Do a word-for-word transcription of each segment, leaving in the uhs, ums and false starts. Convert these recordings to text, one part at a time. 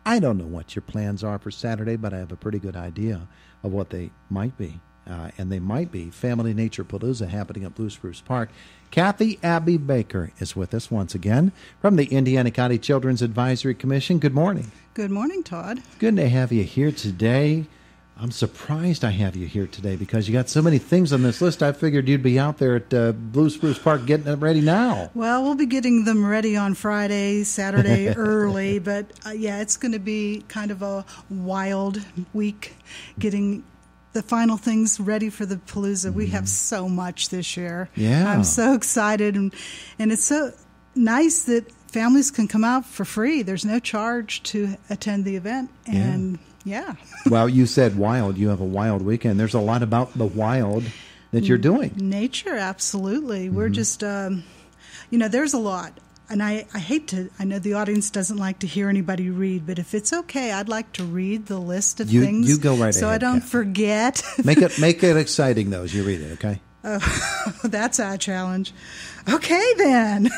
I don't know what your plans are for Saturday, but I have a pretty good idea of what they might be. Uh, and they might be Family Nature Palooza happening at Blue Spruce Park. Kathy Abbey Baker is with us once again from the Indiana County Children's Advisory Commission. Good morning. Good morning, Todd. Good to have you here today. I'm surprised I have you here today because you got so many things on this list. I figured you'd be out there at uh, Blue Spruce Park getting it ready now. Well, we'll be getting them ready on Friday, Saturday early, but uh, yeah, it's going to be kind of a wild week getting the final things ready for the Palooza. We have so much this year. Yeah. I'm so excited, and and it's so nice that families can come out for free. There's no charge to attend the event, and yeah. yeah. Well, you said wild. You have a wild weekend. There's a lot about the wild that you're doing. Nature, absolutely. Mm-hmm. We're just, um, you know, there's a lot. And I, I hate to, I know the audience doesn't like to hear anybody read, but if it's okay, I'd like to read the list of you, things. You go right so ahead. So I don't Kathy. forget. Make it make it exciting, though, as you read it, okay? Oh, that's our challenge. Okay, then.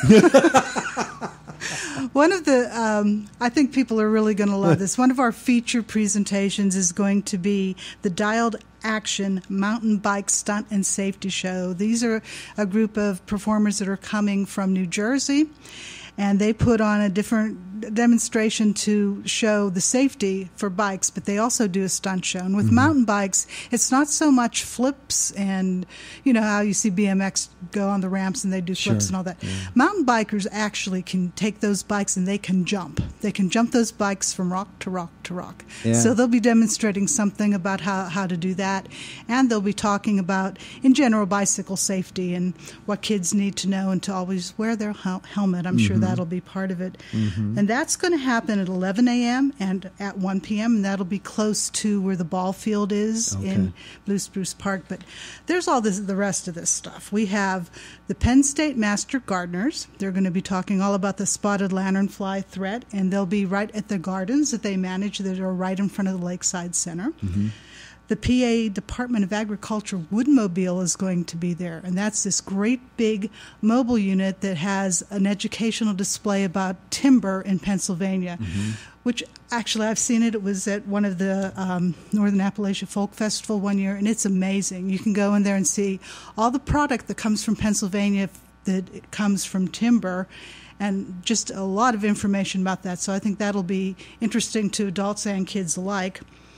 One of the, um, I think people are really going to love this. One of our feature presentations is going to be the Dialed Action Mountain Bike Stunt and Safety Show. These are a group of performers that are coming from New Jersey, and they put on a different demonstration to show the safety for bikes, but they also do a stunt show. And with mm-hmm. mountain bikes, it's not so much flips and, you know, how you see B M X go on the ramps and they do flips sure. and all that. Yeah. Mountain bikers actually can take those bikes and they can jump. They can jump those bikes from rock to rock to rock. Yeah. So they'll be demonstrating something about how, how to do that. And they'll be talking about, in general, bicycle safety and what kids need to know and to always wear their hel- helmet. I'm mm-hmm. sure that'll be part of it. Mm-hmm. And that's going to happen at eleven a.m. and at one p.m., and that'll be close to where the ball field is okay. in Blue Spruce Park. But there's all this, the rest of this stuff. We have the Penn State Master Gardeners. They're going to be talking all about the spotted lanternfly threat, and they'll be right at the gardens that they manage that are right in front of the Lakeside Center. Mm-hmm. The P A Department of Agriculture Woodmobile is going to be there, and that's this great big mobile unit that has an educational display about timber in Pennsylvania, mm-hmm. which actually I've seen it. It was at one of the um, Northern Appalachia Folk Festival one year, and it's amazing. You can go in there and see all the product that comes from Pennsylvania that it comes from timber, and just a lot of information about that. So I think that'll be interesting to adults and kids alike.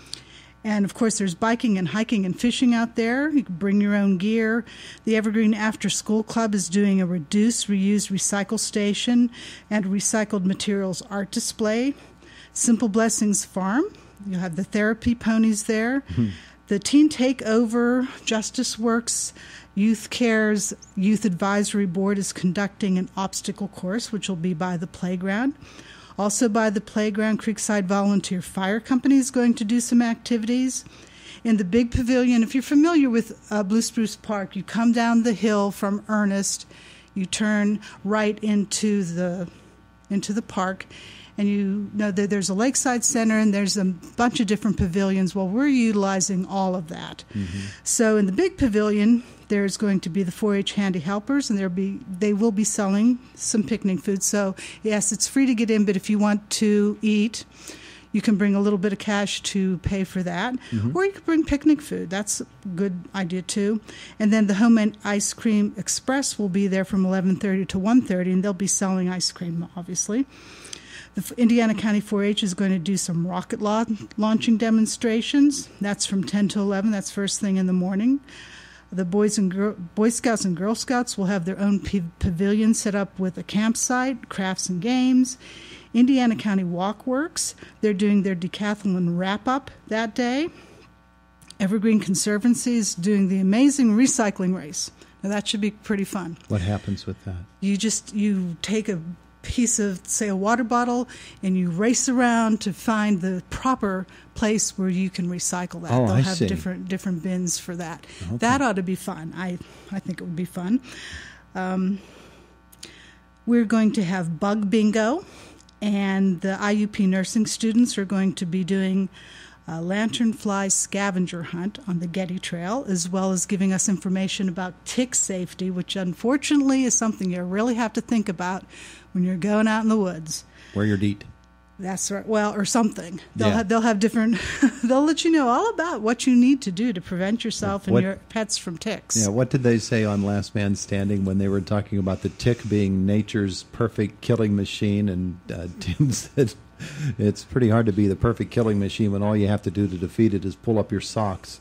And, of course, there's biking and hiking and fishing out there. You can bring your own gear. The Evergreen After School Club is doing a reduce, reuse, recycle station and recycled materials art display. Simple Blessings Farm, you'll have the therapy ponies there. Mm-hmm. The Teen Takeover, Justice Works, Youth Care's Youth Advisory Board is conducting an obstacle course, which will be by the playground. Also by the playground, Creekside Volunteer Fire Company is going to do some activities. In the big pavilion, if you're familiar with uh, Blue Spruce Park, you come down the hill from Ernest, you turn right into the into the park, and you know that there's a Lakeside Center and there's a bunch of different pavilions. Well, we're utilizing all of that. Mm-hmm. So in the big pavilion, there's going to be the four H Handy Helpers, and there'll be they will be selling some picnic food. So, yes, it's free to get in, but if you want to eat, you can bring a little bit of cash to pay for that. Mm-hmm. Or you can bring picnic food. That's a good idea, too. And then the Home Ice Cream Express will be there from eleven thirty to one thirty, and they'll be selling ice cream, obviously. The Indiana County four H is going to do some rocket la- launching demonstrations. That's from ten to eleven. That's first thing in the morning. The Boys and Girl, Boy Scouts and Girl Scouts will have their own p- pavilion set up with a campsite, crafts and games. Indiana County Walk Works, they're doing their decathlon wrap-up that day. Evergreen Conservancy is doing the amazing recycling race. Now, that should be pretty fun. What happens with that? You just, you take a piece of, say, a water bottle, and you race around to find the proper place where you can recycle that. Oh, They'll I have see. different different bins for that. Okay. That ought to be fun. I, I think it would be fun. Um, we're going to have bug bingo, and the I U P nursing students are going to be doing a lanternfly scavenger hunt on the Getty Trail, as well as giving us information about tick safety, which unfortunately is something you really have to think about when you're going out in the woods. Wear your D E E T. That's right. Well, or something. They'll Yeah. have they'll have different. They'll let you know all about what you need to do to prevent yourself and What- your pets from ticks. Yeah, what did they say on Last Man Standing when they were talking about the tick being nature's perfect killing machine? And uh, Tim said it's pretty hard to be the perfect killing machine when all you have to do to defeat it is pull up your socks.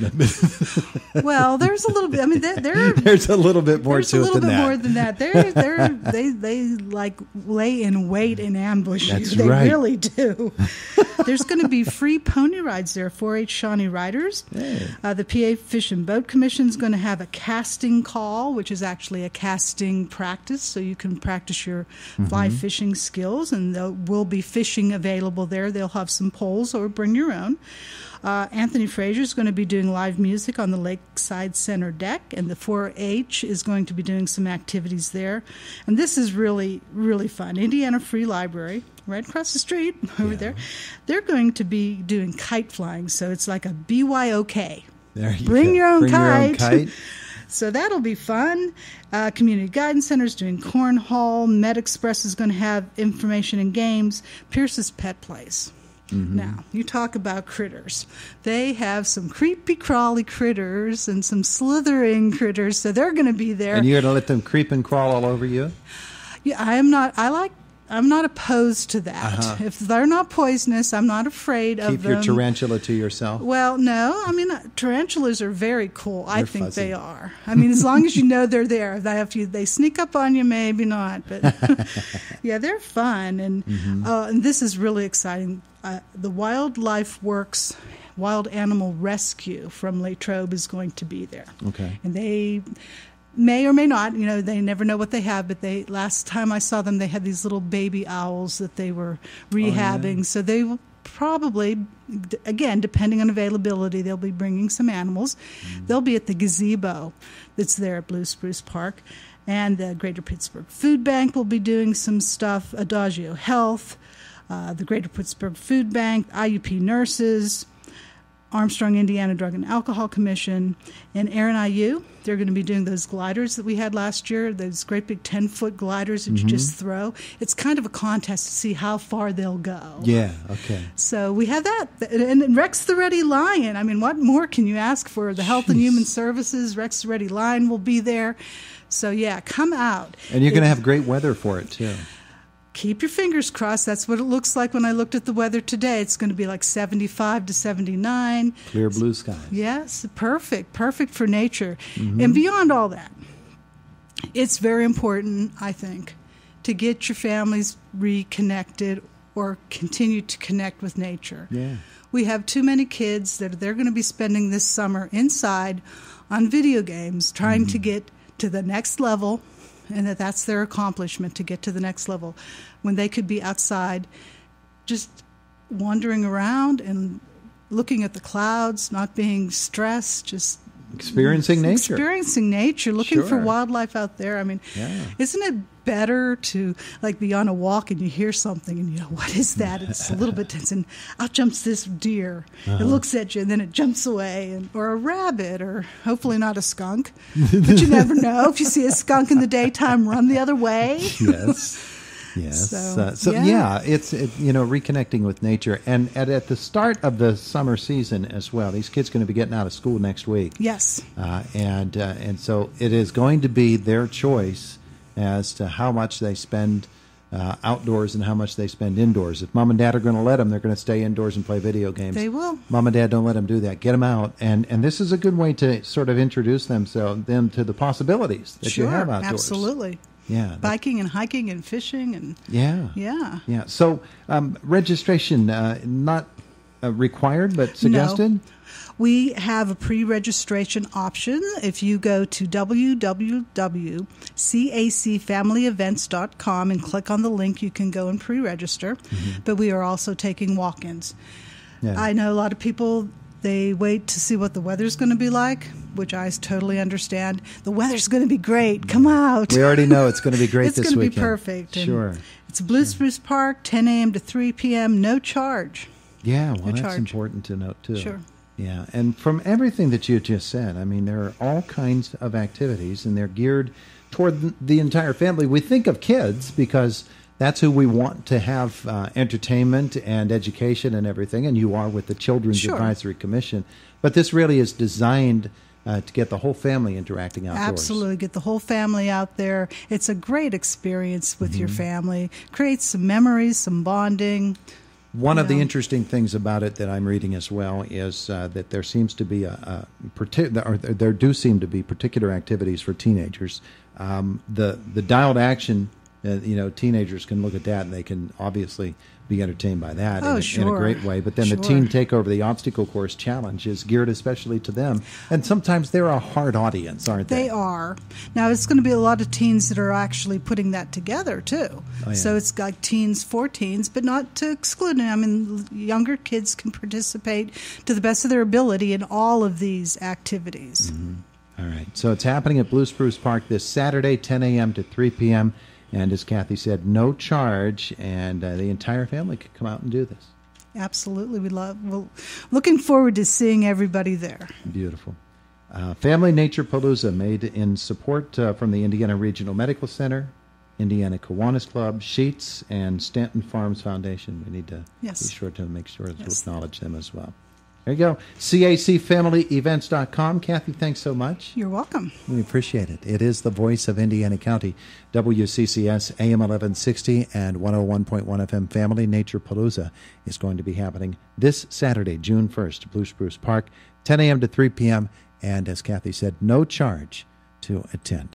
Well, there's a little bit. I mean, there, there There's a little bit more there's to a it little than bit that. more than that. They're, they're, they they like lay in wait and ambush That's you. They right. really do. There's going to be free pony rides there, four H Shawnee riders. Hey. Uh, the P A Fish and Boat Commission is going to have a casting call, which is actually a casting practice, so you can practice your fly Mm-hmm. fishing skills, and there will be fishing available there. They'll have some poles, or bring your own. Uh, Anthony Fraser is going to be doing live music on the Lakeside Center deck, and the four H is going to be doing some activities there. And this is really, really fun. Indiana Free Library, right across the street over Yeah. there, they're going to be doing kite flying. So it's like a B Y O K. There you Bring go. your own Bring your own kite. kite. So that'll be fun. Uh, Community Guidance Center is doing cornhole. Med Express is going to have information and games. Pierce's Pet Place. Mm-hmm. Now, you talk about critters. They have some creepy crawly critters and some slithering critters, so they're going to be there. And you're going to let them creep and crawl all over you? Yeah, I am not. I like. I'm not opposed to that. Uh-huh. If they're not poisonous, I'm not afraid of Keep them. your tarantula to yourself? Well, no. I mean, uh, tarantulas are very cool. I They're think fuzzy. they are. I mean, as long as you know they're there. They have to, they sneak up on you, maybe not. But yeah, they're fun, and Mm-hmm. uh, and this is really exciting. Uh, the Wildlife Works Wild Animal Rescue from Latrobe is going to be there. Okay. And they may or may not, you know, they never know what they have, but they last time I saw them, they had these little baby owls that they were rehabbing. yeah. So they will probably, d- again, depending on availability, they'll be bringing some animals. They'll be at the gazebo that's there at Blue Spruce Park. And the Greater Pittsburgh Food Bank will be doing some stuff, Adagio Health, uh, the Greater Pittsburgh Food Bank, I U P nurses, Armstrong Indiana Drug and Alcohol Commission, and Aaron I U. They're going to be doing those gliders that we had last year, those great big ten-foot gliders that you just throw. It's kind of a contest to see how far they'll go. Yeah, okay. So we have that. And Rex the Ready Lion. I mean, what more can you ask for? The Health and Human Services, Rex the Ready Lion will be there. So, yeah, come out. And you're going to It- have great weather for it, too. Keep your fingers crossed. That's what it looks like when I looked at the weather today. It's going to be like seventy-five to seventy-nine. Clear blue skies. Yes, perfect. Perfect for nature. And beyond all that, it's very important, I think, to get your families reconnected or continue to connect with nature. Yeah. We have too many kids that they're going to be spending this summer inside on video games trying to get to the next level, and that that's their accomplishment, to get to the next level, when they could be outside just wandering around and looking at the clouds, not being stressed, just Experiencing nature. experiencing nature, looking for Sure. wildlife out there. I mean, Yeah. isn't it better to like be on a walk and you hear something and you know, what is that? It's a little bit tense, and out jumps this deer. Uh-huh. It looks at you and then it jumps away, and or a rabbit, or hopefully not a skunk. But you never know. If you see a skunk in the daytime, run the other way. Yes. Yes. So, uh, so yeah. yeah, it's it, you know, reconnecting with nature, and at, at the start of the summer season as well. These kids are going to be getting out of school next week. Yes. Uh, and uh, and so it is going to be their choice as to how much they spend uh, outdoors and how much they spend indoors. If mom and dad are going to let them, they're going to stay indoors and play video games. They will. Mom and dad don't let them do that. Get them out, and and this is a good way to sort of introduce them so them to the possibilities that Sure. you have outdoors. Absolutely. Yeah. that- Biking and hiking and fishing and yeah. yeah. Yeah. So um, registration uh, not uh, required, but suggested. No. We have a pre-registration option. If you go to w w w dot c a c family events dot com and click on the link, you can go and pre-register. But we are also taking walk-ins. Yeah. I know a lot of people, they wait to see what the weather's going to be like, which I totally understand. The weather's going to be great. Come out. We already know it's going to be great It's this going to be weekend. perfect. And Sure. It's Blue Spruce Park, ten a.m. to three p.m., no charge. Yeah, well, No that's charge. important to note, too. Sure. Yeah, and from everything that you just said, I mean, there are all kinds of activities, and they're geared toward the- the entire family. We think of kids because that's who we want to have uh, entertainment and education and everything, and you are with the Children's Sure. Advisory Commission. But this really is designed uh, to get the whole family interacting outdoors. Absolutely. Get the whole family out there. It's a great experience with mm-hmm. your family. Creates some memories, some bonding. One you of know. the interesting things about it that I'm reading as well is uh, that there seems to be a, a partic- or there do seem to be particular activities for teenagers. Um, the the dialed action, uh, you know, teenagers can look at that and they can obviously be entertained by that oh, in, a, sure. in a great way. But then sure. the Teen Takeover, the obstacle course challenge, is geared especially to them. And sometimes they're a hard audience, aren't they? They are. Now, it's going to be a lot of teens that are actually putting that together, too. Oh, yeah. So it's like teens for teens, but not to exclude them. I mean, younger kids can participate to the best of their ability in all of these activities. Mm-hmm. All right. So it's happening at Blue Spruce Park this Saturday, ten a.m. to three p.m., and as Kathy said, no charge, and uh, the entire family could come out and do this. Absolutely. We love. We're looking forward to seeing everybody there. Beautiful. Uh, Family Nature Palooza, made in support uh, from the Indiana Regional Medical Center, Indiana Kiwanis Club, Sheets, and Stanton Farms Foundation. We need to yes. be sure to make sure to yes. acknowledge them as well. There you go. C A C family events dot com. Kathy, thanks so much. You're welcome. We appreciate it. It is the voice of Indiana County, W C C S A M eleven sixty and one oh one point one F M. Family Nature Palooza is going to be happening this Saturday, June first, at Blue Spruce Park, ten a.m. to three p.m., and as Kathy said, no charge to attend.